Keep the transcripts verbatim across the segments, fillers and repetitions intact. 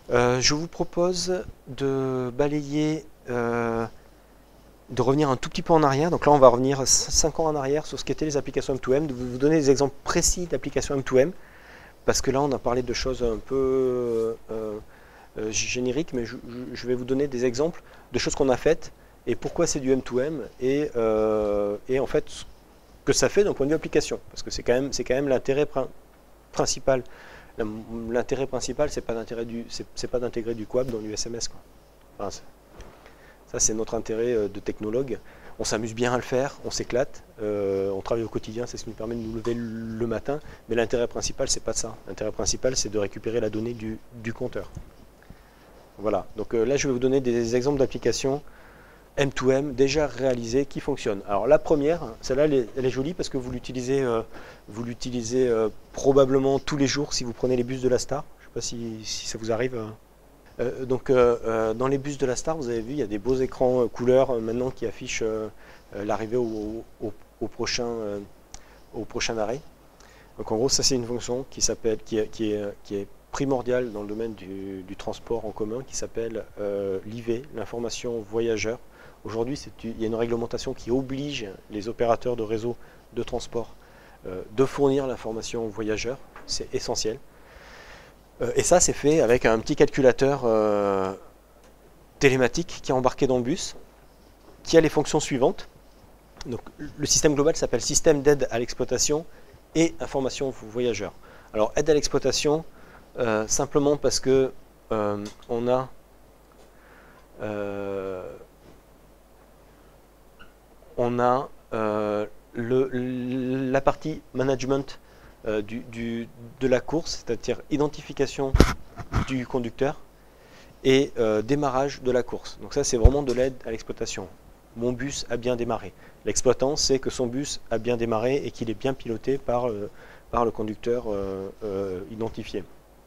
Euh, je vous propose de balayer, euh, de revenir un tout petit peu en arrière. Donc là, on va revenir cinq ans en arrière sur ce qu'étaient les applications M deux M, de vous donner des exemples précis d'applications M deux M, parce que là, on a parlé de choses un peu euh, euh, génériques, mais je, je vais vous donner des exemples de choses qu'on a faites et pourquoi c'est du M deux M et, euh, et en fait ce que ça fait d'un point de vue application, parce que c'est quand même, c'est quand même l'intérêt prin principal. L'intérêt principal, c'est pas d'intégrer du, c'est pas d'intégrer du Coap dans du S M S, quoi. Enfin, ça, c'est notre intérêt de technologue. On s'amuse bien à le faire, on s'éclate, euh, on travaille au quotidien, c'est ce qui nous permet de nous lever le matin. Mais l'intérêt principal, c'est pas ça. L'intérêt principal, c'est de récupérer la donnée du, du compteur. Voilà. Donc euh, là, je vais vous donner des exemples d'applications M deux M déjà réalisées qui fonctionnent. Alors la première, celle-là, elle, elle est jolie parce que vous l'utilisez, euh, vous l'utilisez euh, probablement tous les jours si vous prenez les bus de la Star. Je ne sais pas si, si ça vous arrive. Euh. Euh, donc euh, euh, dans les bus de la Star, vous avez vu, il y a des beaux écrans euh, couleurs euh, maintenant qui affichent euh, euh, l'arrivée au, au, au, prochain, euh, au prochain arrêt. Donc en gros, ça c'est une fonction qui s'appelle, qui, qui, est, qui est primordiale dans le domaine du, du transport en commun, qui s'appelle euh, l'I V, l'information voyageur. Aujourd'hui, il y a une réglementation qui oblige les opérateurs de réseau de transport euh, de fournir l'information voyageur. C'est essentiel. Euh, et ça, c'est fait avec un petit calculateur euh, télématique qui est embarqué dans le bus, qui a les fonctions suivantes. Donc, le système global s'appelle système d'aide à l'exploitation et information voyageur. Alors, aide à l'exploitation, euh, simplement parce que euh, on a euh, on a euh, le, la partie management euh, du, du, de la course, c'est-à-dire identification du conducteur et euh, démarrage de la course. Donc ça, c'est vraiment de l'aide à l'exploitation. Mon bus a bien démarré. L'exploitant sait que son bus a bien démarré et qu'il est bien piloté par, euh, par le conducteur euh, euh, identifié.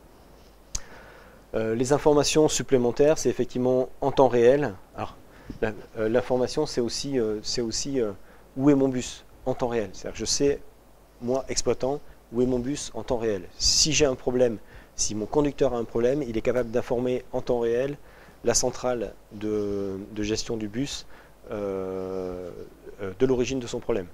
Euh, les informations supplémentaires, c'est effectivement en temps réel. Alors, l'information, c'est aussi, euh, c'est aussi euh, où est mon bus en temps réel. C'est-à-dire que je sais, moi, exploitant, où est mon bus en temps réel. Si j'ai un problème, si mon conducteur a un problème, il est capable d'informer en temps réel la centrale de, de gestion du bus euh, de l'origine de son problème.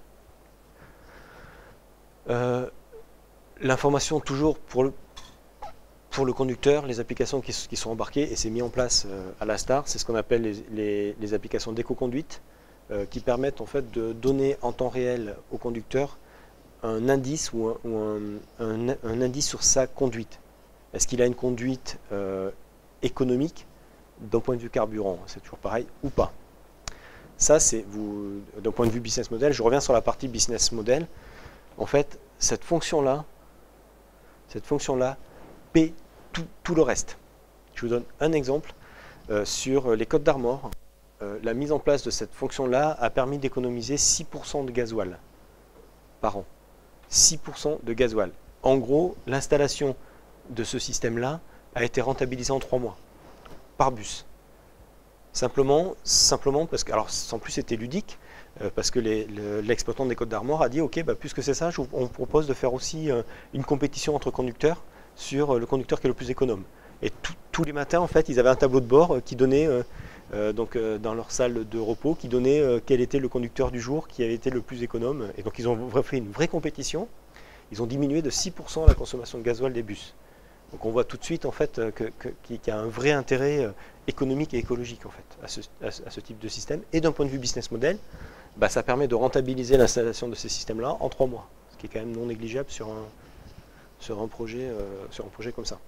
Euh, L'information toujours pour le, pour le conducteur, les applications qui, qui sont embarquées, et c'est mis en place euh, à la Star, c'est ce qu'on appelle les, les, les applications d'éco-conduite, euh, qui permettent en fait de donner en temps réel au conducteur un indice ou un, ou un, un, un indice sur sa conduite. Est-ce qu'il a une conduite euh, économique d'un point de vue carburant, c'est toujours pareil, ou pas. Ça, c'est d'un point de vue business model. Je reviens sur la partie business model. En fait, cette fonction-là, cette fonction-là paie tout, tout le reste. Je vous donne un exemple. Euh, sur les Côtes d'Armor, euh, la mise en place de cette fonction-là a permis d'économiser six pour cent de gasoil par an. six pour cent de gasoil. En gros, l'installation de ce système-là a été rentabilisée en trois mois, par bus. Simplement, simplement parce que, alors en plus c'était ludique, euh, parce que l'exploitant le, des Côtes d'Armor a dit, ok, bah, puisque c'est ça, je, on propose de faire aussi euh, une compétition entre conducteurs sur euh, le conducteur qui est le plus économe. Et tout, tous les matins, en fait, ils avaient un tableau de bord euh, qui donnait, euh, euh, donc euh, dans leur salle de repos, qui donnait euh, quel était le conducteur du jour qui avait été le plus économe. Et donc ils ont fait une vraie compétition. Ils ont diminué de six pour cent la consommation de gasoil des bus. Donc on voit tout de suite en fait que, que, qu'il y a un vrai intérêt économique et écologique en fait à ce, à ce, à ce type de système. Et d'un point de vue business model, bah, ça permet de rentabiliser l'installation de ces systèmes-là en trois mois, ce qui est quand même non négligeable sur un, sur un, projet, euh, sur un projet comme ça.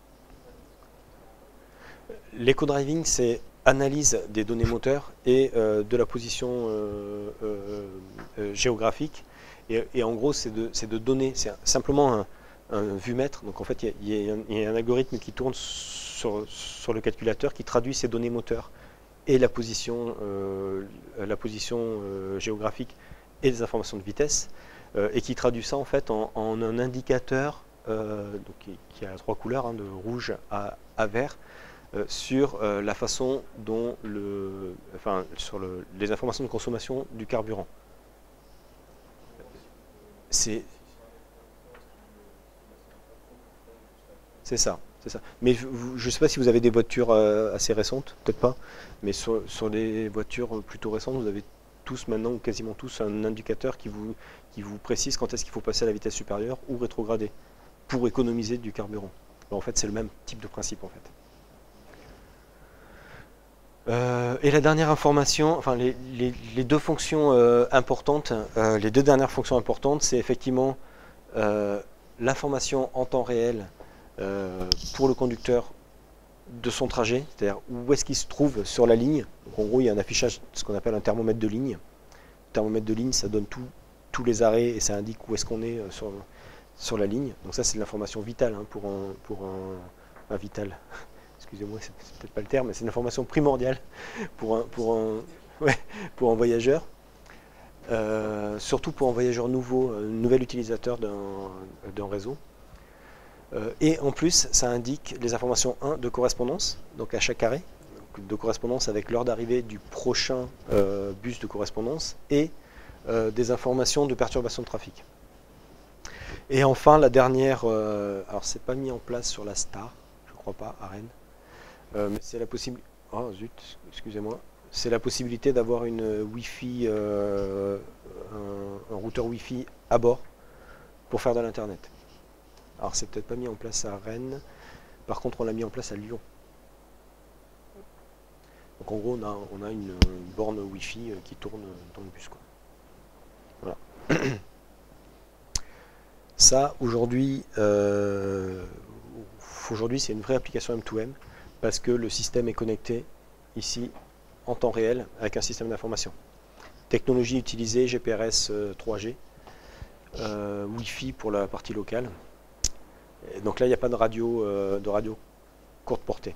L'éco-driving, c'est analyse des données moteurs et euh, de la position euh, euh, euh, géographique. Et, et en gros, c'est de, de donner, c'est simplement un, un vumètre. Donc en fait, il y, y, y a un algorithme qui tourne sur, sur le calculateur qui traduit ces données moteurs et la position, euh, la position euh, géographique et des informations de vitesse, euh, et qui traduit ça en fait en, en un indicateur euh, donc, qui, qui a trois couleurs, hein, de rouge à, à vert, euh, sur euh, la façon dont le, enfin, sur le, les informations de consommation du carburant. C'est C'est ça. c'est ça. Mais je ne sais pas si vous avez des voitures euh, assez récentes, peut-être pas, mais sur, sur les voitures plutôt récentes, vous avez tous maintenant, ou quasiment tous, un indicateur qui vous, qui vous précise quand est-ce qu'il faut passer à la vitesse supérieure ou rétrograder, pour économiser du carburant. Alors, en fait, c'est le même type de principe, en fait. Euh, et la dernière information, enfin les, les, les deux fonctions euh, importantes, euh, les deux dernières fonctions importantes, c'est effectivement euh, l'information en temps réel euh, pour le conducteur de son trajet, c'est-à-dire où est-ce qu'il se trouve sur la ligne. Donc en gros, il y a un affichage, ce qu'on appelle un thermomètre de ligne. Le thermomètre de ligne, ça donne tout, tous les arrêts et ça indique où est-ce qu'on est euh, sur, sur la ligne. Donc ça, c'est de l'information vitale hein, pour un, pour un, un vital. Excusez-moi, c'est peut-être pas le terme, mais c'est une information primordiale pour un, pour un, ouais, pour un voyageur. Euh, surtout pour un voyageur nouveau, un nouvel utilisateur d'un réseau. Euh, et en plus, ça indique les informations un de correspondance, donc à chaque arrêt, donc de correspondance avec l'heure d'arrivée du prochain euh, bus de correspondance, et euh, des informations de perturbation de trafic. Et enfin, la dernière, euh, alors c'est pas mis en place sur la Star, je crois pas, à Rennes, euh, mais c'est la possibilité, oh zut, excusez-moi, c'est la possibilité d'avoir une Wi-Fi, euh, un, un routeur Wi-Fi à bord pour faire de l'internet. Alors c'est peut-être pas mis en place à Rennes, par contre on l'a mis en place à Lyon. Donc en gros on a, on a une, une borne Wi-Fi qui tourne dans le bus, quoi. Voilà. Ça aujourd'hui, euh, aujourd'hui c'est une vraie application M deux M parce que le système est connecté ici en temps réel avec un système d'information. Technologie utilisée, G P R S euh, trois G, euh, Wi-Fi pour la partie locale. Et donc là, il n'y a pas de radio, euh, de radio courte portée.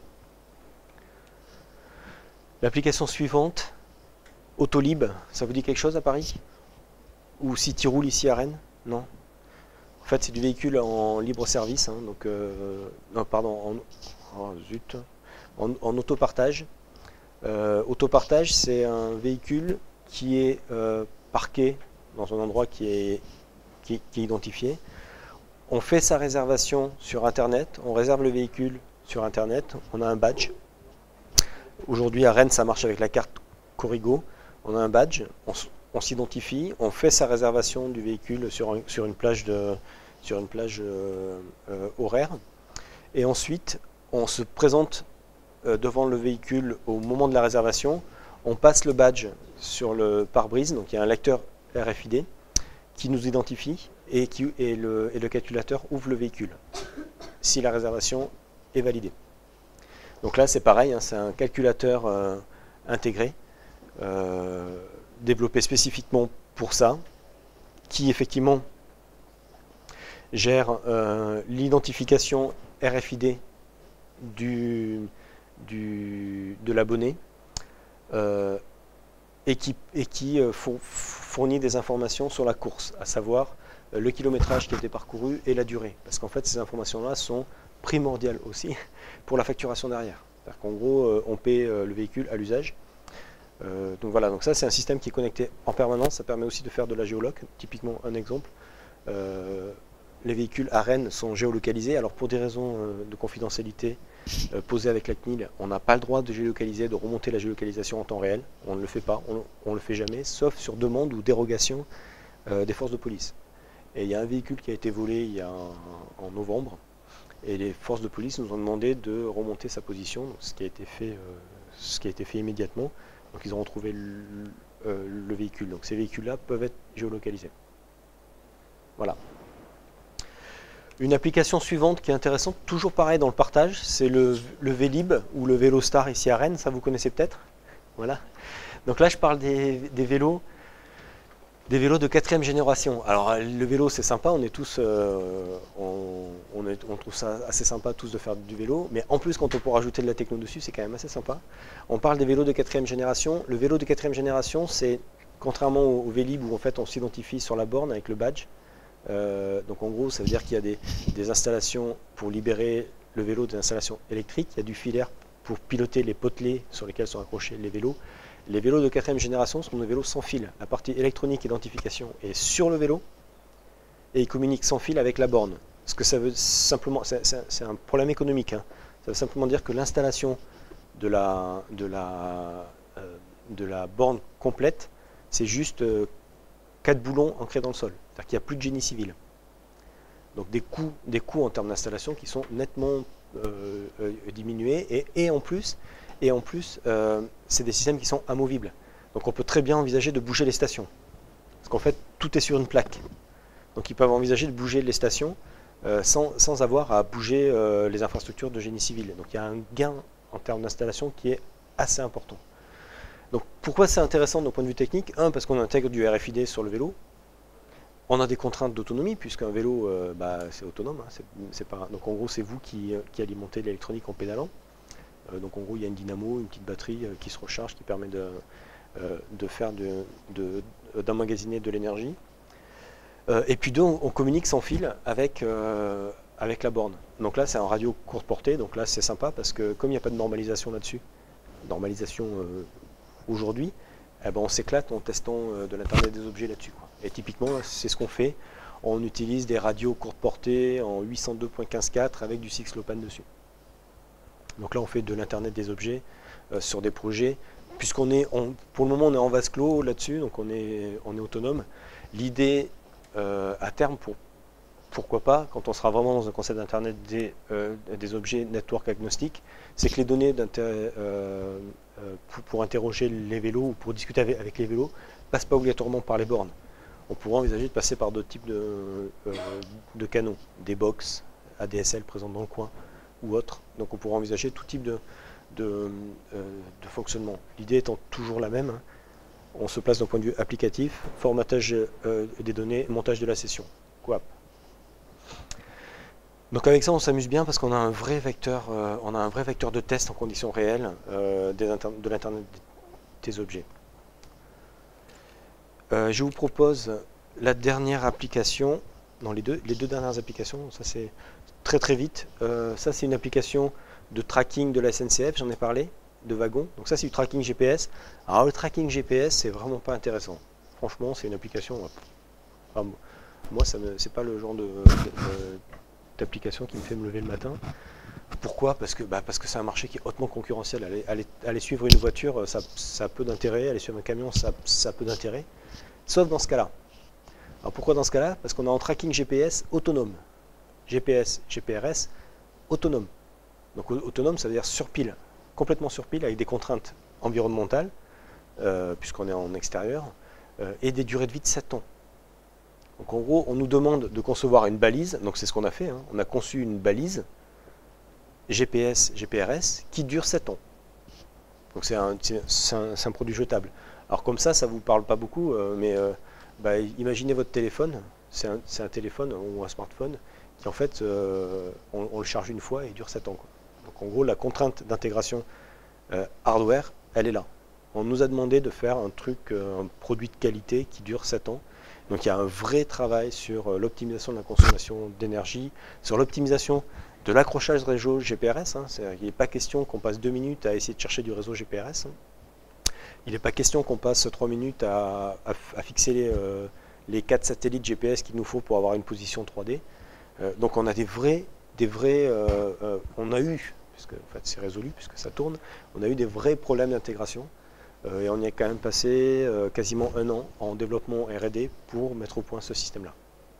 L'application suivante, Autolib, ça vous dit quelque chose à Paris? Ou Cityroule ici à Rennes? Non. En fait, c'est du véhicule en libre service, hein, donc euh, non, pardon, en, oh, zut, en, en autopartage. Euh, autopartage, c'est un véhicule qui est euh, parqué dans un endroit qui est, qui, qui est identifié. On fait sa réservation sur Internet, on réserve le véhicule sur Internet, on a un badge. Aujourd'hui à Rennes, ça marche avec la carte Corrigo. On a un badge, on, on s'identifie, on fait sa réservation du véhicule sur, un, sur une plage, de, sur une plage euh, euh, horaire. Et ensuite, on se présente euh, devant le véhicule au moment de la réservation. On passe le badge sur le pare-brise, donc il y a un lecteur R F I D qui nous identifie et, qui, et, le, et le calculateur ouvre le véhicule si la réservation est validée. Donc là c'est pareil, hein, c'est un calculateur euh, intégré, euh, développé spécifiquement pour ça, qui effectivement gère euh, l'identification R F I D du, du, de l'abonné euh, et qui, et qui euh, fournit des informations sur la course, à savoir euh, le kilométrage qui a été parcouru et la durée. Parce qu'en fait ces informations-là sont primordiales aussi pour la facturation derrière. C'est-à-dire qu'en gros euh, on paie euh, le véhicule à l'usage. Euh, donc voilà, donc ça c'est un système qui est connecté en permanence, ça permet aussi de faire de la géoloc. Typiquement un exemple, euh, les véhicules à Rennes sont géolocalisés, alors pour des raisons euh, de confidentialité euh, posées avec la C N I L, on n'a pas le droit de géolocaliser, de remonter la géolocalisation en temps réel, on ne le fait pas, on ne le fait jamais, sauf sur demande ou dérogation euh, des forces de police. Et il y a un véhicule qui a été volé il y a un, en novembre, et les forces de police nous ont demandé de remonter sa position, donc ce qui a été fait, euh, ce qui a été fait immédiatement. Donc ils ont retrouvé le, euh, le véhicule. Donc ces véhicules-là peuvent être géolocalisés. Voilà. Une application suivante qui est intéressante, toujours pareil dans le partage, c'est le, le Vélib ou le Vélostar ici à Rennes. Ça vous connaissez peut-être? Voilà. Donc là je parle des, des vélos, des vélos de quatrième génération. Alors le vélo c'est sympa, on est tous, euh, on, on, est, on trouve ça assez sympa tous de faire du vélo, mais en plus quand on peut rajouter de la techno dessus, c'est quand même assez sympa. On parle des vélos de quatrième génération. Le vélo de quatrième génération, c'est contrairement au, au Vélib où en fait on s'identifie sur la borne avec le badge. Euh, donc en gros ça veut dire qu'il y a des, des installations pour libérer le vélo des installations électriques, il y a du filaire pour piloter les potelets sur lesquels sont accrochés les vélos. Les vélos de quatrième génération sont des vélos sans fil. La partie électronique identification est sur le vélo et ils communiquent sans fil avec la borne. Ce que ça veut simplement, c'est un problème économique, hein. Ça veut simplement dire que l'installation de la, de, la, euh, de la borne complète, c'est juste euh, quatre boulons ancrés dans le sol. C'est-à-dire qu'il n'y a plus de génie civil. Donc des coûts, des coûts en termes d'installation qui sont nettement euh, euh, diminués. Et, et en plus, et en plus euh, c'est des systèmes qui sont amovibles. Donc on peut très bien envisager de bouger les stations. Parce qu'en fait, tout est sur une plaque. Donc ils peuvent envisager de bouger les stations euh, sans, sans avoir à bouger euh, les infrastructures de génie civil. Donc il y a un gain en termes d'installation qui est assez important. Donc pourquoi c'est intéressant d'un point de vue technique? Un, parce qu'on intègre du R F I D sur le vélo. On a des contraintes d'autonomie, puisqu'un vélo, euh, bah, c'est autonome. Hein, c'est, c'est pas... Donc en gros, c'est vous qui, qui alimentez l'électronique en pédalant. Euh, donc en gros, il y a une dynamo, une petite batterie euh, qui se recharge, qui permet de, euh, de faire de, de, d'emmagasiner de l'énergie. Euh, et puis deux, on, on communique sans fil avec, euh, avec la borne. Donc là, c'est un radio courte portée, donc là, c'est sympa, parce que comme il n'y a pas de normalisation là-dessus, normalisation euh, aujourd'hui, eh ben, on s'éclate en testant euh, de l'Internet des objets là-dessus. Et typiquement, c'est ce qu'on fait. On utilise des radios courte portée en huit cent deux point quinze point quatre avec du six lopan dessus. Donc là, on fait de l'Internet des objets euh, sur des projets. Puisqu'on est, on, pour le moment, on est en vase clos là-dessus, donc on est, on est autonome. L'idée, euh, à terme, pour, pourquoi pas, quand on sera vraiment dans un concept d'Internet des, euh, des objets network agnostique, c'est que les données euh, euh, pour, pour interroger les vélos ou pour discuter avec, avec les vélos ne passent pas obligatoirement par les bornes. On pourrait envisager de passer par d'autres types de, euh, de canaux, des box, A D S L présents dans le coin ou autres. Donc on pourrait envisager tout type de, de, euh, de fonctionnement. L'idée étant toujours la même, hein. On se place d'un point de vue applicatif, formatage euh, des données, montage de la session. Quoi. Donc avec ça, on s'amuse bien parce qu'on a un vrai vecteur, euh, on a un vrai vecteur de test en conditions réelles euh, des de l'Internet des objets. Euh, je vous propose la dernière application, non les deux, les deux dernières applications, ça c'est très très vite. Euh, ça c'est une application de tracking de la S N C F, j'en ai parlé, de wagons. Donc ça c'est du tracking G P S. Alors le tracking G P S c'est vraiment pas intéressant. Franchement c'est une application, enfin, moi ça me, c'est pas le genre de, de, de d'application qui me fait me lever le matin. Pourquoi? Parce que, bah, parce que c'est un marché qui est hautement concurrentiel. Aller, aller, aller suivre une voiture, ça, ça a peu d'intérêt. Aller suivre un camion, ça, ça a peu d'intérêt. Sauf dans ce cas-là. Alors pourquoi dans ce cas-là? Parce qu'on a un tracking G P S autonome. G P S, G P R S, autonome. Donc autonome, ça veut dire sur pile, complètement sur pile, avec des contraintes environnementales, euh, puisqu'on est en extérieur, euh, et des durées de vie de sept ans. Donc en gros, on nous demande de concevoir une balise, donc c'est ce qu'on a fait, hein. On a conçu une balise G P S, G P R S qui dure sept ans. Donc c'est un, un, un produit jetable. Alors comme ça, ça ne vous parle pas beaucoup, euh, mais euh, bah, imaginez votre téléphone, c'est un, un téléphone ou un smartphone qui en fait, euh, on, on le charge une fois et il dure sept ans. Quoi. Donc en gros, la contrainte d'intégration euh, hardware, elle est là. On nous a demandé de faire un truc, euh, un produit de qualité qui dure sept ans. Donc il y a un vrai travail sur l'optimisation de la consommation d'énergie, sur l'optimisation de l'accrochage réseau G P R S. Hein. Il n'est pas question qu'on passe deux minutes à essayer de chercher du réseau G P R S. Hein. Il n'est pas question qu'on passe trois minutes à, à, à fixer les, euh, les quatre satellites G P S qu'il nous faut pour avoir une position trois D. Euh, donc on a des vrais, des vrais euh, euh, on a eu, puisque en fait, c'est résolu puisque ça tourne, on a eu des vrais problèmes d'intégration. Euh, et on y a quand même passé euh, quasiment un an en développement R et D pour mettre au point ce système-là.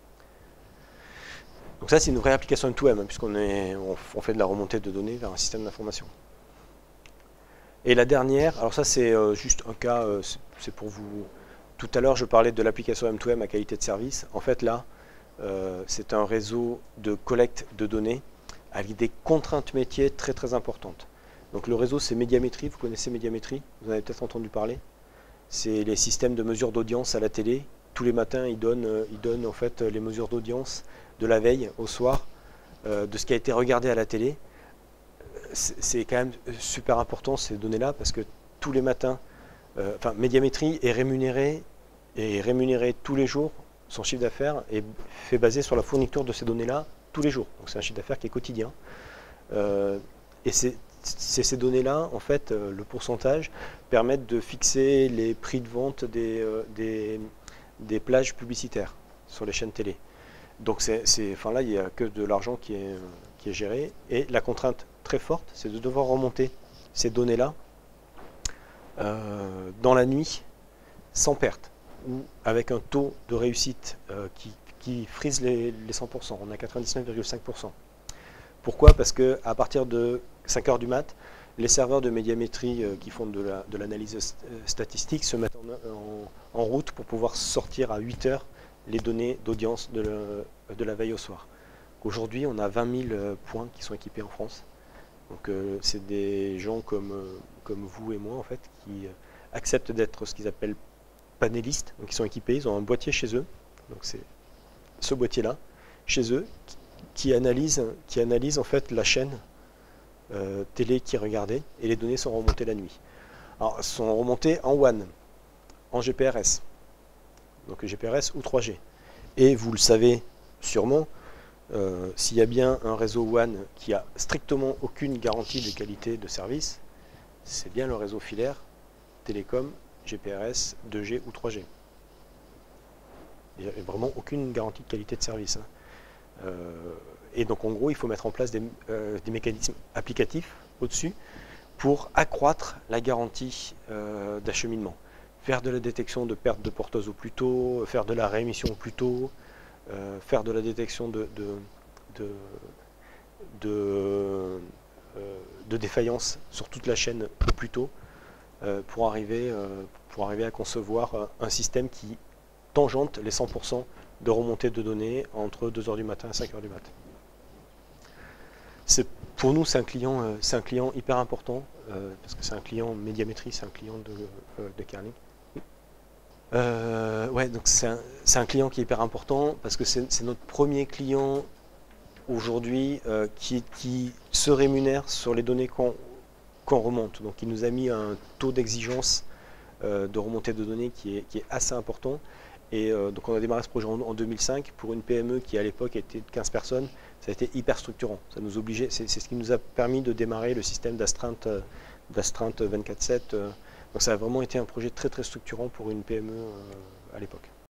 Donc ça, c'est une vraie application M deux M, hein, puisqu'on est, on, on fait de la remontée de données vers un système d'information. Et la dernière, alors ça c'est euh, juste un cas, euh, c'est pour vous... Tout à l'heure, je parlais de l'application M deux M à qualité de service. En fait, là, euh, c'est un réseau de collecte de données avec des contraintes métiers très très importantes. Donc le réseau, c'est Médiamétrie. Vous connaissez Médiamétrie? Vous en avez peut-être entendu parler. C'est les systèmes de mesure d'audience à la télé. Tous les matins, ils donnent, ils donnent en fait les mesures d'audience de la veille au soir, euh, de ce qui a été regardé à la télé. C'est quand même super important ces données-là parce que tous les matins, euh, enfin Médiamétrie est rémunéré et rémunéré tous les jours. Son chiffre d'affaires est fait baser sur la fourniture de ces données-là tous les jours. Donc c'est un chiffre d'affaires qui est quotidien. Euh, et c'est C'est ces données-là, en fait, euh, le pourcentage, permettent de fixer les prix de vente des, euh, des, des plages publicitaires sur les chaînes télé. donc c'est, c'est, enfin là, il n'y a que de l'argent qui est, qui est géré. Et la contrainte très forte, c'est de devoir remonter ces données-là euh, dans la nuit, sans perte, ou avec un taux de réussite euh, qui, qui frise les, les cent pour cent. On a quatre-vingt-dix-neuf virgule cinq pour cent. Pourquoi? Parce qu'à partir de cinq heures du mat, les serveurs de médiamétrie euh, qui font de, la, de l'analyse st statistique se mettent en, en, en route pour pouvoir sortir à huit heures les données d'audience de, le, de la veille au soir. Aujourd'hui, on a vingt mille points qui sont équipés en France. Donc euh, c'est des gens comme, euh, comme vous et moi en fait qui euh, acceptent d'être ce qu'ils appellent panélistes. Donc ils sont équipés, ils ont un boîtier chez eux. Donc c'est ce boîtier-là chez eux qui, qui analyse, qui analyse en fait la chaîne euh, télé qui est regardée et les données sont remontées la nuit. Alors elles sont remontées en WAN, en G P R S. Donc G P R S ou trois G. Et vous le savez sûrement, euh, s'il y a bien un réseau WAN qui a strictement aucune garantie de qualité de service, c'est bien le réseau filaire, télécom, G P R S, deux G ou trois G. Il n'y a vraiment aucune garantie de qualité de service. Hein. Euh, et donc en gros, il faut mettre en place des, euh, des mécanismes applicatifs au-dessus pour accroître la garantie euh, d'acheminement. Faire de la détection de perte de porteuse au plus tôt, faire de la réémission au plus tôt, euh, faire de la détection de, de, de, de, euh, de défaillance sur toute la chaîne au plus tôt, euh, pour, arriver, euh, pour arriver à concevoir un système qui tangente les cent pour cent de remontée de données entre deux heures du matin et cinq heures du matin. Pour nous, c'est un, euh, un client hyper important, euh, parce que c'est un client médiamétrie, c'est un client de, euh, de Kerning. Euh, ouais, donc c'est un, un client qui est hyper important parce que c'est notre premier client aujourd'hui euh, qui, qui se rémunère sur les données qu'on qu'on remonte. Donc il nous a mis un taux d'exigence euh, de remontée de données qui est, qui est assez important. Et euh, donc on a démarré ce projet en, en deux mille cinq pour une P M E qui à l'époque était de quinze personnes. Ça a été hyper structurant. Ça nous obligeait, c'est ce qui nous a permis de démarrer le système d'astreinte d'astreinte vingt-quatre sept. Euh, donc ça a vraiment été un projet très très structurant pour une P M E euh, à l'époque.